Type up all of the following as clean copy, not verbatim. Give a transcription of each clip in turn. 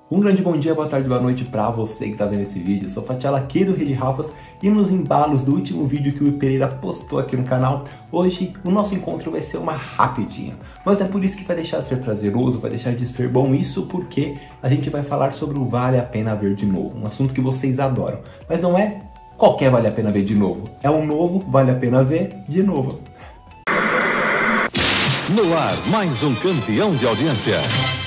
Um grande bom dia, boa tarde, boa noite pra você que tá vendo esse vídeo. Eu sou Fatiala aqui do Rede Rafas e nos embalos do último vídeo que o Pereira postou aqui no canal, hoje o nosso encontro vai ser uma rapidinha. Mas não é por isso que vai deixar de ser prazeroso, vai deixar de ser bom, isso porque a gente vai falar sobre o Vale a Pena Ver de Novo, um assunto que vocês adoram. Mas não é qualquer Vale a Pena Ver de Novo, é um novo Vale a Pena Ver de Novo. No ar, mais um campeão de audiência.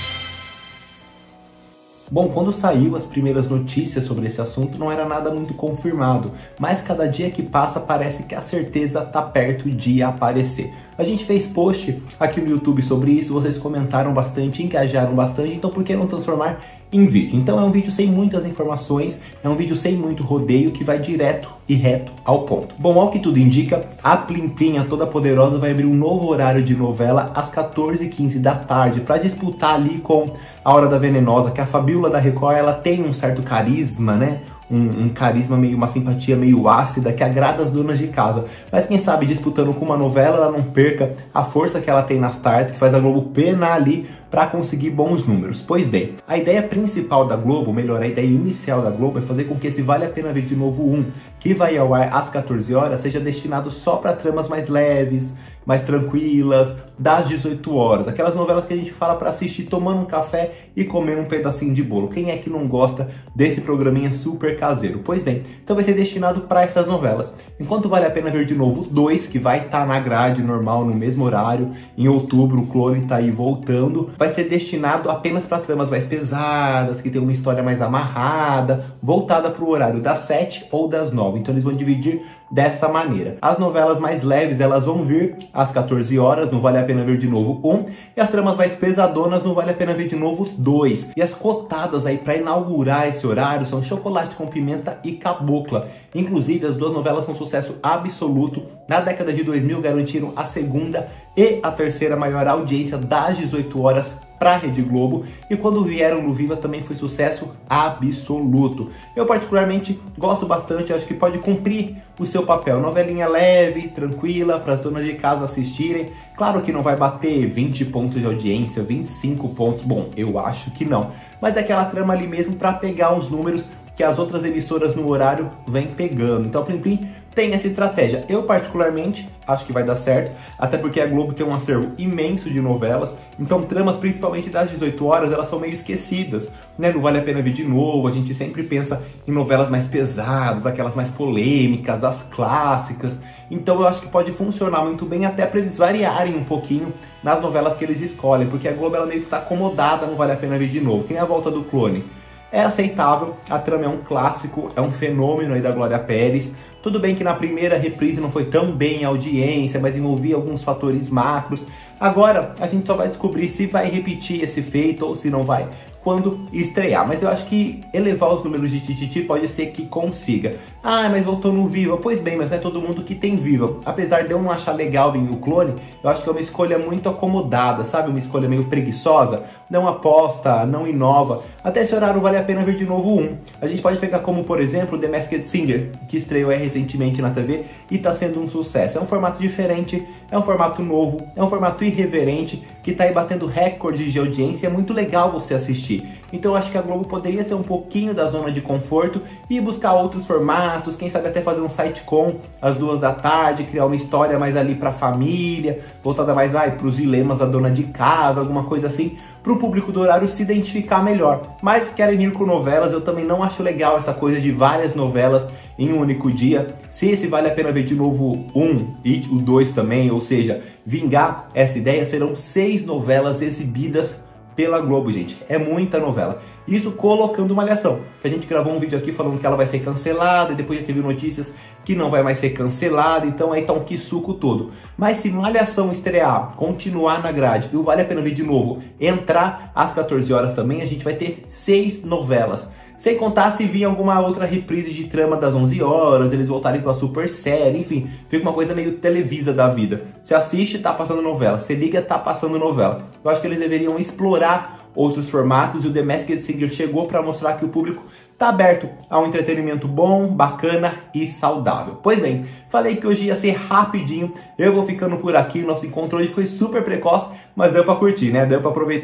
Bom, quando saiu as primeiras notícias sobre esse assunto não era nada muito confirmado, mas cada dia que passa parece que a certeza tá perto de aparecer. A gente fez post aqui no YouTube sobre isso, vocês comentaram bastante, engajaram bastante, então por que não transformar em vídeo? Então é um vídeo sem muitas informações, é um vídeo sem muito rodeio que vai direto e reto ao ponto. Bom, ao que tudo indica, a Plim Plim, a Toda Poderosa, vai abrir um novo horário de novela às 14h15 da tarde para disputar ali com A Hora da Venenosa, que a Fabíola da Record, ela tem um certo carisma, né? Um carisma, uma simpatia meio ácida que agrada as donas de casa. Mas quem sabe disputando com uma novela ela não perca a força que ela tem nas tardes, que faz a Globo penar ali para conseguir bons números. Pois bem, a ideia principal da Globo, melhor, a ideia inicial da Globo é fazer com que esse Vale a Pena Ver de Novo 1, que vai ao ar às 14 horas, seja destinado só para tramas mais leves, mais tranquilas, das 18 horas. Aquelas novelas que a gente fala para assistir tomando um café e comendo um pedacinho de bolo. Quem é que não gosta desse programinha super caseiro? Pois bem, então vai ser destinado para essas novelas. Enquanto Vale a Pena Ver de Novo 2, que vai estar na grade normal, no mesmo horário, em outubro, o Clone tá aí voltando, vai ser destinado apenas para tramas mais pesadas, que tem uma história mais amarrada, voltada para o horário das 7 ou das 9. Então eles vão dividir dessa maneira. As novelas mais leves, elas vão vir às 14 horas, no Vale a Pena Ver de Novo 1, e as tramas mais pesadonas no Vale a Pena Ver de Novo 2. E as cotadas aí para inaugurar esse horário são Chocolate com Pimenta e Cabocla. Inclusive, as duas novelas são um sucesso absoluto. Na década de 2000 garantiram a segunda e a terceira maior audiência das 18 horas para a Rede Globo, e quando vieram no Viva também foi sucesso absoluto. Eu particularmente gosto bastante, acho que pode cumprir o seu papel. Novelinha leve, tranquila, para as donas de casa assistirem. Claro que não vai bater 20 pontos de audiência, 25 pontos, bom, eu acho que não. Mas é aquela trama ali mesmo para pegar os números que as outras emissoras no horário vêm pegando. Então, Plim Plim tem essa estratégia. Eu particularmente acho que vai dar certo, até porque a Globo tem um acervo imenso de novelas, então tramas principalmente das 18 horas, elas são meio esquecidas, né? Não Vale a Pena Ver de Novo, a gente sempre pensa em novelas mais pesadas, aquelas mais polêmicas, as clássicas, então eu acho que pode funcionar muito bem até para eles variarem um pouquinho nas novelas que eles escolhem, porque a Globo ela meio que está acomodada no Vale a Pena Ver de Novo, que nem A Volta do Clone. É aceitável, a trama é um clássico, é um fenômeno aí da Glória Pérez. Tudo bem que na primeira reprise não foi tão bem a audiência, mas envolvia alguns fatores macros. Agora a gente só vai descobrir se vai repetir esse feito ou se não vai quando estrear. Mas eu acho que elevar os números de Tititi pode ser que consiga. Ah, mas voltou no Viva. Pois bem, mas não é todo mundo que tem Viva. Apesar de eu não achar legal vir o Clone, eu acho que é uma escolha muito acomodada, sabe? Uma escolha meio preguiçosa. Não aposta, não inova. Até esse horário Vale a Pena Ver de Novo 1. A gente pode pegar como, por exemplo, The Masked Singer, que estreou recentemente na TV e tá sendo um sucesso. É um formato diferente, é um formato novo, é um formato irreverente, que tá aí batendo recordes de audiência. É muito legal você assistir. Então eu acho que a Globo poderia ser um pouquinho da zona de conforto e buscar outros formatos, quem sabe até fazer um sitcom às 2 da tarde, criar uma história mais ali pra família, voltada mais pros dilemas da dona de casa, alguma coisa assim, pro público do horário se identificar melhor. Mas querem ir com novelas, eu também não acho legal essa coisa de várias novelas em um único dia. Se esse Vale a Pena Ver de Novo 1 e o 2 também, ou seja, vingar essa ideia, serão 6 novelas exibidas pela Globo, gente. É muita novela. Isso colocando Malhação, que a gente gravou um vídeo aqui falando que ela vai ser cancelada, e depois já teve notícias que não vai mais ser cancelada, então aí tá um quissuco todo. Mas se Malhação estrear, continuar na grade, e o Vale a Pena Ver de Novo entrar às 14 horas também, a gente vai ter 6 novelas. Sem contar se vir alguma outra reprise de trama das 11 horas, eles voltarem com a super série, enfim, fica uma coisa meio Televisa da vida. Você assiste, tá passando novela, você liga, tá passando novela. Eu acho que eles deveriam explorar outros formatos e o The Masked Singer chegou para mostrar que o público tá aberto a um entretenimento bom, bacana e saudável. Pois bem, falei que hoje ia ser rapidinho, eu vou ficando por aqui, nosso encontro hoje foi super precoce, mas deu para curtir, né? Deu para aproveitar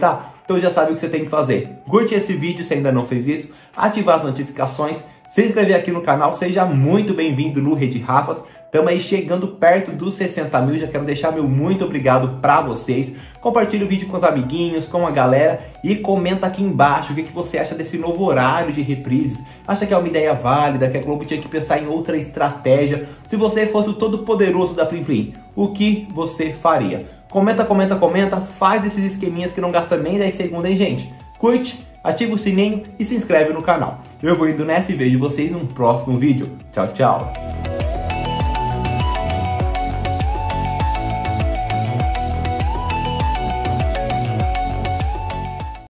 Então já sabe o que você tem que fazer. Curte esse vídeo se ainda não fez isso, ativar as notificações, se inscrever aqui no canal, seja muito bem-vindo no Rede Rafas. Estamos aí chegando perto dos 60 mil, já quero deixar meu muito obrigado para vocês. Compartilhe o vídeo com os amiguinhos, com a galera e comenta aqui embaixo o que você acha desse novo horário de reprises. Acha que é uma ideia válida, que a Globo tinha que pensar em outra estratégia? Se você fosse o todo poderoso da Plim Plim, o que você faria? Comenta, comenta, comenta, faz esses esqueminhas que não gasta nem 10 segundos, hein, gente? Curte, ativa o sininho e se inscreve no canal. Eu vou indo nessa e vejo vocês no próximo vídeo. Tchau, tchau!